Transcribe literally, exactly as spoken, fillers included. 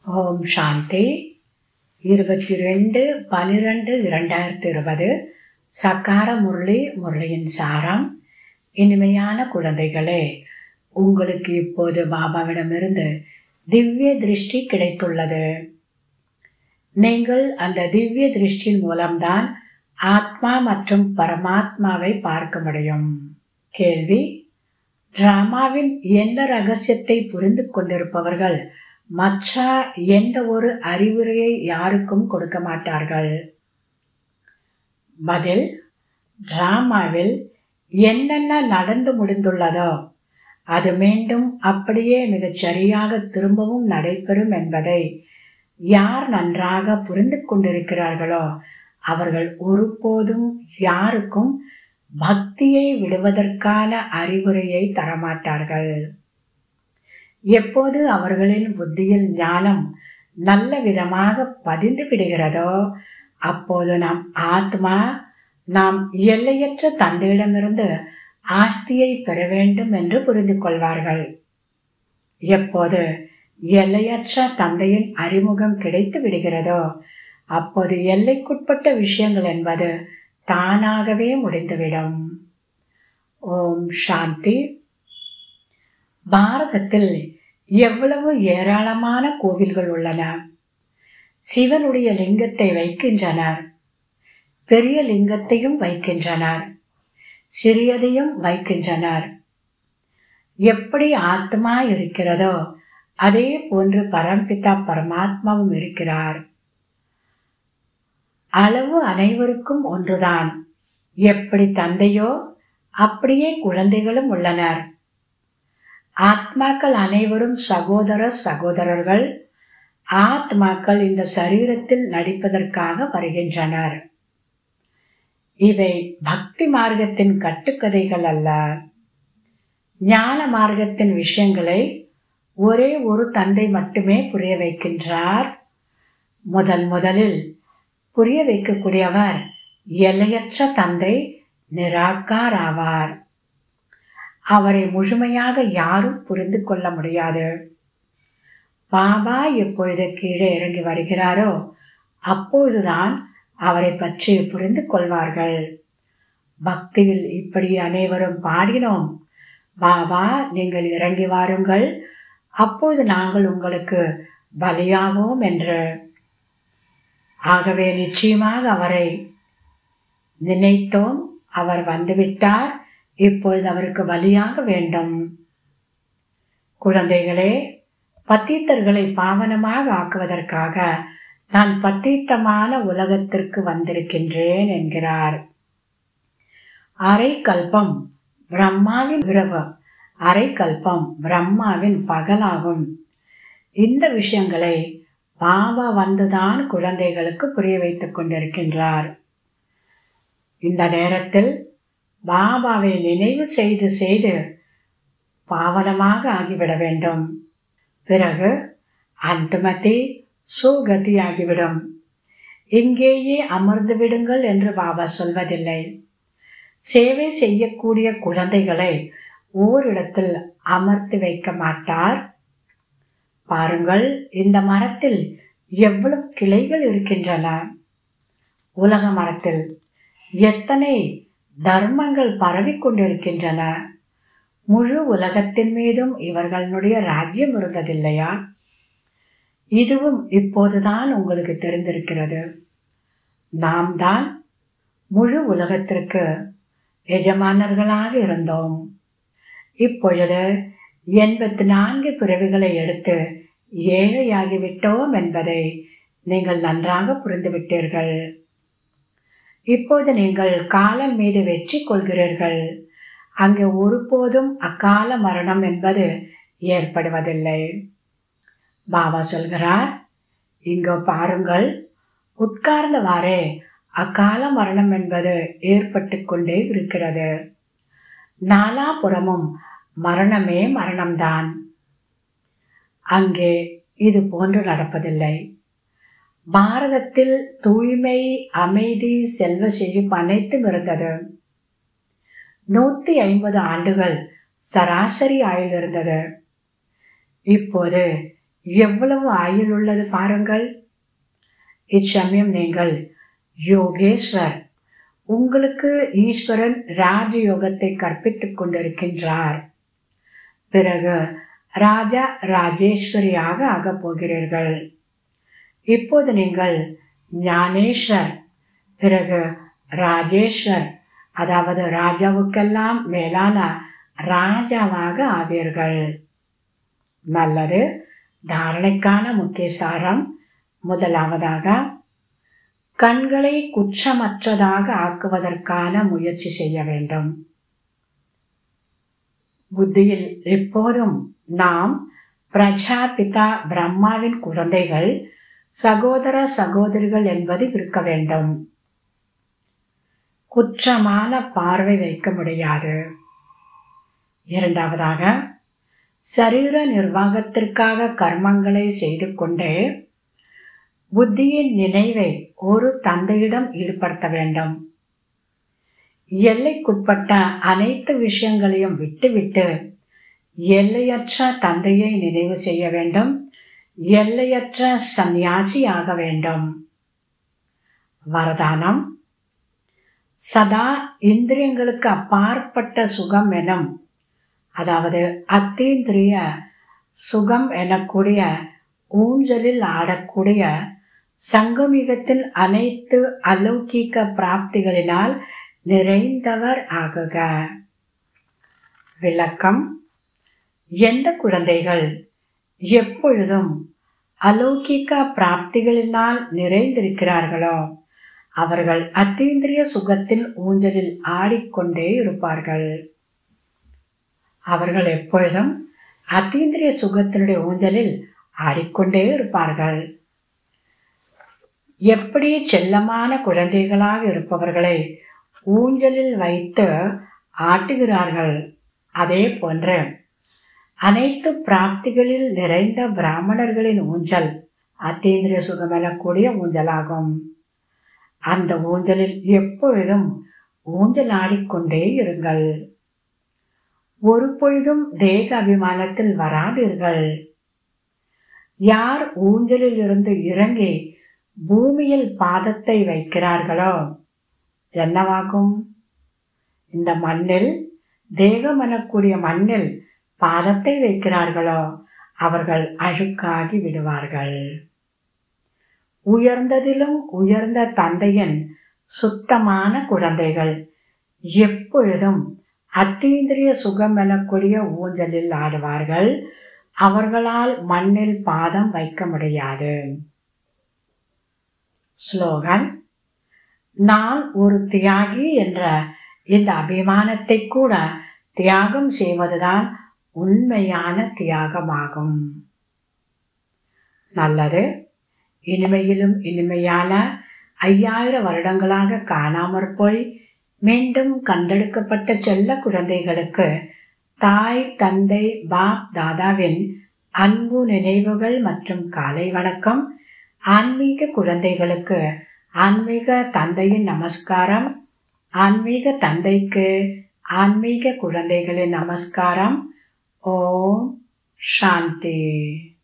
ஓம் சாந்தி. இருபத்தி ரெண்டு பனிரெண்டு இரண்டாயிரத்தி இருபது சக்கார முரளி முரளியின் சாரம். இனிமையான குழந்தைகளே, உங்களுக்கு இப்போது பாபாவிடமிருந்து திவ்ய திருஷ்டி கிடைத்துள்ளது. நீங்கள் அந்த திவ்ய திருஷ்டியின் மூலம்தான் ஆத்மா மற்றும் பரமாத்மாவை பார்க்க முடியும். கேள்வி: டிராமாவின் எந்த ரகசியத்தை புரிந்து கொண்டிருப்பவர்கள் மற்ற எந்த ஒரு அறிவுரையை யாருக்கும் கொடுக்க மாட்டார்கள்? பதில்: டிராமாவில் என்னென்ன நடந்து முடிந்துள்ளதோ அது மீண்டும் அப்படியே மிகச் சரியாக திரும்பவும் நடைபெறும் என்பதை யார் நன்றாக புரிந்து கொண்டிருக்கிறார்களோ அவர்கள் ஒருபோதும் யாருக்கும் பக்தியை விடுவதற்கான அறிவுரையை தரமாட்டார்கள். எப்போது அவர்களின் புத்தியில் ஞானம் நல்ல விதமாக பதிந்து விடுகிறதோ அப்போது நம் ஆத்மா நாம் எல்லையற்ற தந்தையிடமிருந்து ஆஸ்தியை பெற வேண்டும் என்று புரிந்து கொள்வார்கள். எப்போது எல்லையற்ற தந்தையின் அறிமுகம் கிடைத்து விடுகிறதோ அப்போது எல்லைக்குட்பட்ட விஷயங்கள் என்பது தானாகவே முடிந்துவிடும். ஓம் சாந்தி. பாரதத்தில் எவ்வளவு ஏராளமான கோவில்கள் உள்ளன. சிவனுடைய லிங்கத்தை வைக்கின்றனர், பெரிய லிங்கத்தையும் வைக்கின்றனர், சிறியதையும் வைக்கின்றனர். எப்படி ஆத்மா இருக்கிறதோ அதே போன்று பரம்பிதா பரமாத்மாவும் இருக்கிறார். அளவு அனைவருக்கும் ஒன்றுதான். எப்படி தந்தையோ அப்படியே குழந்தைகளும் உள்ளனர். ஆத்மாக்கள் அனைவரும் சகோதர சகோதரர்கள். ஆத்மாக்கள் இந்த சரீரத்தில் நடிப்பதற்காக வருகின்றனர். இவை பக்தி மார்க்கத்தின் கட்டுக்கதைகள் அல்ல. ஞான மார்க்கத்தின் விஷயங்களை ஒரே ஒரு தந்தை மட்டுமே புரிய வைக்கின்றார். முதன் முதலில் புரிய வைக்கக்கூடியவர் எல்லையற்ற தந்தை நிராகார் ஆவார். அவரை முழுமையாக யாரும் புரிந்து கொள்ள முடியாது. பாபா எப்பொழுது கீழே இறங்கி வருகிறாரோ அப்போதுதான் அவரை பற்றி புரிந்து கொள்வார்கள். பக்தியில் இப்படி அனைவரும் பாடினோம்: பாபா, நீங்கள் இறங்கி வாருங்கள், அப்போது நாங்கள் உங்களுக்கு பலியாவோம் என்று. ஆகவே நிச்சயமாக அவரை நினைத்தோம். அவர் வந்துவிட்டார். இப்பொழுது அவருக்கு பலியாக வேண்டும். குழந்தைகளே, பத்தீத்தர்களை பாவனமாக ஆக்குவதற்காக நான் பத்தீத்தமான உலகத்திற்கு வந்திருக்கின்றேன் என்கிறார். அரை கல்பம் பிரம்மாவின் இரவு, அரை கல்பம் பிரம்மாவின் பகலாகும். இந்த விஷயங்களை பாபா வந்துதான் குழந்தைகளுக்கு புரிய வைத்துக் கொண்டிருக்கின்றார். இந்த நேரத்தில் பாபாவை நினைவு செய்து செய்து பாவனமாக ஆகிவிட வேண்டும். பிறகு அந்தமதி சுகதி ஆகிவிடும். இங்கேயே அமர்ந்து விடுங்கள் என்று பாபா சொல்வதில்லை. சேவை செய்யக்கூடிய குழந்தைகளை ஓரிடத்தில் அமர்த்தி வைக்க மாட்டார். பாருங்கள், இந்த மரத்தில் எவ்வளவு கிளைகள் இருக்கின்றன. உலக மரத்தில் எத்தனை தர்மங்கள் பரவிக்கொண்டிருக்கின்றன. முழு உலகத்தின் மீதும் இவர்களுடைய ராஜ்யம் இருந்ததில்லையா? இதுவும் இப்போதுதான் உங்களுக்கு தெரிந்திருக்கிறது. நாம் தான் முழு உலகத்திற்கு எஜமானர்களாக இருந்தோம். இப்பொழுது எண்பத்தி நான்கு பிறவிகளை எடுத்து ஏழையாகிவிட்டோம் என்பதை நீங்கள் நன்றாக புரிந்துவிட்டீர்கள். இப்போது நீங்கள் காலம் மீது வெற்றி கொள்கிறீர்கள். அங்கே ஒருபோதும் அக்கால மரணம் என்பது ஏற்படுவதில்லை. பாபா சொல்கிறார், இங்கோ பாருங்கள், உட்கார்ந்தவாறே அக்கால மரணம் என்பது ஏற்பட்டு கொண்டே இருக்கிறது. நாலாபுறமும் மரணமே மரணம்தான். அங்கே இது போன்று நடப்பதில்லை. பாரதத்தில் தூய்மை, அமைதி, செல்வ செழிப்பு அனைத்தும் இருந்தது. நூத்தி ஐம்பது ஆண்டுகள் சராசரி ஆயுள் இருந்தது. இப்போது எவ்வளவு ஆயுள் உள்ளது பாருங்கள். இச்சமயம் நீங்கள் யோகேஸ்வர், உங்களுக்கு ஈஸ்வரன் ராஜயோகத்தை கற்பித்துக் கொண்டிருக்கின்றார். பிறகு ராஜா ராஜேஸ்வரியாக ஆகப் போகிறீர்கள். இப்போது நீங்கள் ஞானேஸ்வர், பிறகு ராஜேஸ்வர், அதாவது ராஜாவுக்கெல்லாம் மேலான ராஜாவாக ஆவீர்கள். நல்லது. தாரணைக்கான முக்கிய சாரம். முதலாவதாக, கண்களை குற்றமற்றதாக ஆக்குவதற்கான முயற்சி செய்ய வேண்டும். புத்தியில் எப்போதும் நாம் பிரஜாபிதா பிரம்மாவின் குழந்தைகள், சகோதர சகோதரிகள் என்பது இருக்க வேண்டும். குற்றமான பார்வை வைக்க முடியாது. இரண்டாவதாக, சரீர நிர்வாகத்திற்காக கர்மங்களை செய்து கொண்டே புத்தியின் நினைவை ஒரு தந்தையிடம் ஈடுபடுத்த வேண்டும். எல்லைக்குட்பட்ட அனைத்து விஷயங்களையும் விட்டுவிட்டு எல்லையற்ற தந்தையை நினைவு செய்ய வேண்டும். எல்லையற்ற சந்நியாசி ஆக வேண்டும். வரதானம். சதா இந்திரியங்களுக்கு அப்பாற்பட்ட சுகம் எனும், அதாவது அத்தீந்திரிய சுகம் எனக்கூடிய ஊஞ்சலில் ஆடக்கூடிய சங்கமிகத்தில் அனைத்து அலௌகிக பிராப்திகளினால் நிறைந்தவர் ஆகுக. விளக்கம். எந்த குழந்தைகள் எப்பொழுதும் அலௌகிக பிராப்திகளினால் நிறைந்திருக்கிறார்களோ அவர்கள் அத்தீந்திரிய சுகத்தில் ஊஞ்சலில் ஆடிக்கொண்டே இருப்பார்கள். அவர்கள் எப்பொழுதும் அத்தீந்திரிய சுகத்தினுடைய ஊஞ்சலில் ஆடிக்கொண்டே இருப்பார்கள். எப்படி செல்லமான குழந்தைகளாக இருப்பவர்களை ஊஞ்சலில் வைத்து ஆட்டுகிறார்கள், அதே போன்று அனைத்து பிராப்திகளில் நிறைந்த பிராமணர்களின் ஊஞ்சல் அத்தீந்திரிய சுகம் எனக்கூடிய ஊஞ்சலாகும். அந்த ஊஞ்சலில் எப்பொழுதும் ஊஞ்சல் ஆடிக்கொண்டே இருங்கள். ஒரு பொழுதும் தேக அபிமானத்தில் வராதீர்கள். யார் ஊஞ்சலில் இருந்து இறங்கி பூமியில் பாதத்தை வைக்கிறார்களோ என்னவாகும்? இந்த மண்ணில், தேகம் எனக்கூடிய மண்ணில் பாதத்தை வைக்கிறார்களோ அவர்கள் அழுக்காகி விடுவார்கள். உயர்ந்ததிலும் உயர்ந்த தந்தையின் சுத்தமான குழந்தைகள் எப்பொழுதும் அத்தீந்திரிய சுகம் எனக்கூடிய ஊஞ்சலில் ஆடுவார்கள். அவர்களால் மண்ணில் பாதம் வைக்க முடியாது. ஸ்லோகன். நான் ஒரு தியாகி என்ற இந்த அபிமானத்தை கூட தியாகம் செய்வதுதான் உண்மையான தியாகமாகும். நல்லது. இனிமையிலும் இனிமையான ஐயாயிரம் வருடங்களாக காணாமற் போய் மீண்டும் கண்டெடுக்கப்பட்ட செல்ல குழந்தைகளுக்கு தாய், தந்தை, பாப் தாதாவின் அன்பு நினைவுகள் மற்றும் காலை வணக்கம். ஆன்மீக குழந்தைகளுக்கு ஆன்மீக தந்தையின் நமஸ்காரம். ஆன்மீக தந்தைக்கு ஆன்மீக குழந்தைகளின் நமஸ்காரம். ஓம் சாந்தி.